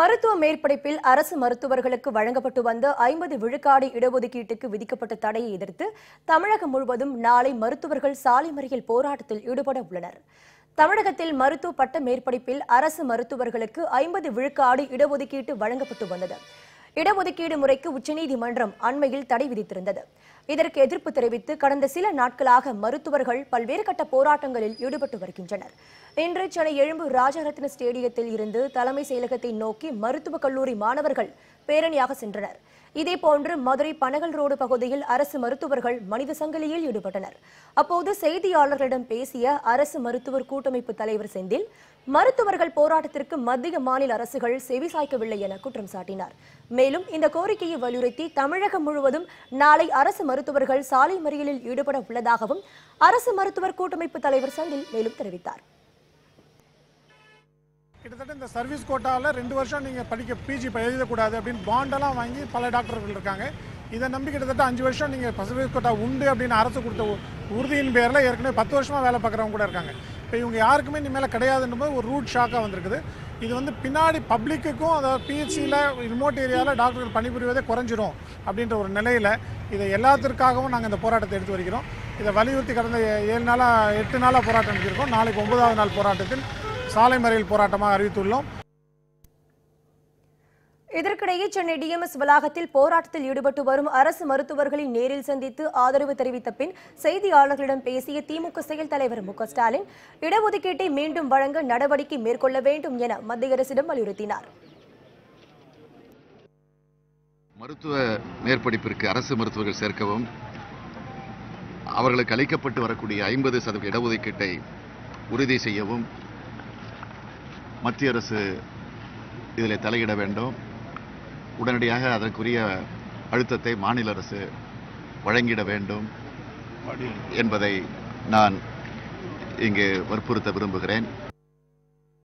மருத்துவ மேற்படிப்பில் அரசு மருத்துவர்களுக்கு வழங்கப்பட்டு வந்த 50 விழுக்காடு இடஒதுக்கீட்டுக்கு விதிக்கப்பட்ட தடையை எதிர்த்து தமிழகம் முழுவதும் நாளை மருத்துவர்கள் சாலை மறியல் போராட்டத்தில் ஈடுபட உள்ளனர். தமிழகத்தில் மருத்துவ பட்ட மேற்படிப்பில் அரசு மருத்துவர்களுக்கு 50 விழுக்காடு இடஒதுக்கீட்டு வழங்கப்பட்டு வந்தது. இடஒதுக்கீடு முறைக்கு உச்சநீதிமன்றம் அண்மையில் தடை விதித்திருந்தது. இதற்கு எதிர்ப்பு தெரிவித்து கடந்த சில நாட்களாக மருத்துவர்கள் பல்வேறு கட்ட போராட்டங்களில் ஈடுபட்டு வருகின்றனர். இன்று சென்னை எழும்பூர் ராஜரத்ன ஸ்டேடியத்தில் இருந்து தலைமை செயலகத்தை நோக்கி மருத்துவக் கல்லூரி மாணவர்கள் பேரணியாக சென்றனர். இதேபோன்று மதுரை பனகல் ரோடு பகுதியில் அரசு மருத்துவர்கள் மனித சங்கிலியில் ஈடுபட்டனர். அப்போது செய்தியாளர்களிடம் பேசிய அரசு மருத்துவர் கூட்டமைப்பு தலைவர் செந்தில், மருத்துவர்கள் போராட்டத்திற்கு மத்திய மாநில அரசுகள் செவிசாய்க்கவில்லை என குற்றம் சாட்டினார். மேலும் இந்த கோரிக்கையை வலியுறுத்தி தமிழகம் முழுவதும் நாளை அரசு மருத்துவர்கள் சாலை மறியலில் ஈடுபட உள்ளதாகவும் அரசு மருத்துவர் கூட்டமைப்பு தலைவர் செந்தில் மேலும் தெரிவித்தார். கிட்டத்தட்ட இந்த சர்வீஸ் கோட்டாவில் 2 வருஷம் நீங்கள் படிக்க பிஜி எழுதக்கூடாது அப்படின்னு பாண்டெல்லாம் வாங்கி பல டாக்டர்கள் இருக்காங்க. இதை நம்பி கிட்டத்தட்ட 5 வருஷம் நீங்கள் சர்வீஸ் கோட்டா உண்டு அப்படின்னு அரசு கொடுத்த உறுதியின் பேரில் ஏற்கனவே 10 வருஷமாக வேலை பார்க்குறவங்க கூட இருக்காங்க. இப்போ இவங்க யாருக்குமே இனிமேல் கிடையாதுன்னு போது ஒரு ரூட் ஷாக்காக வந்திருக்குது. இது பின்னாடி பப்ளிக்குக்கும் அதாவது பிஹெச்சியில் ரிமோட் ஏரியாவில் டாக்டர்கள் பணிபுரிவதே குறைஞ்சிரும் அப்படின்ற ஒரு நிலையில் இதை எல்லாத்திற்காகவும் நாங்கள் இந்த போராட்டத்தை எடுத்து வருகிறோம். இதை வலியுறுத்தி கடந்த 8 நாளாக போராட்டம் நடத்தியிருக்கோம். நாளைக்கு 9வது நாள் போராட்டத்தில் சாலை மறியல் போராட்டமாக அறிவித்துள்ளோம். இதற்கிடையே சென்னை டிஎம்எஸ் வளாகத்தில் போராட்டத்தில் ஈடுபட்டு வரும் அரசு மருத்துவர்களை நேரில் சந்தித்து ஆதரவு தெரிவித்த பின் செய்தியாளர்களிடம் பேசிய திமுக செயல் தலைவர் மு க ஸ்டாலின், இடஒதுக்கீட்டை மீண்டும் வழங்க நடவடிக்கை மேற்கொள்ள வேண்டும் என மத்திய அரசிடம் வலியுறுத்தினார். மருத்துவ மேற்படிப்பிற்கு அரசு மருத்துவர்கள் சேர்க்கவும், அவர்களுக்கு அளிக்கப்பட்டு வரக்கூடிய 50% இடஒதுக்கீட்டை உறுதி செய்யவும் மத்திய அரசு இதில் தலையிட வேண்டும். உடனடியாக அதற்குரிய அழுத்தத்தை மாநில அரசு வழங்கிட வேண்டும் என்பதை நான் இங்கு வற்புறுத்த விரும்புகிறேன்.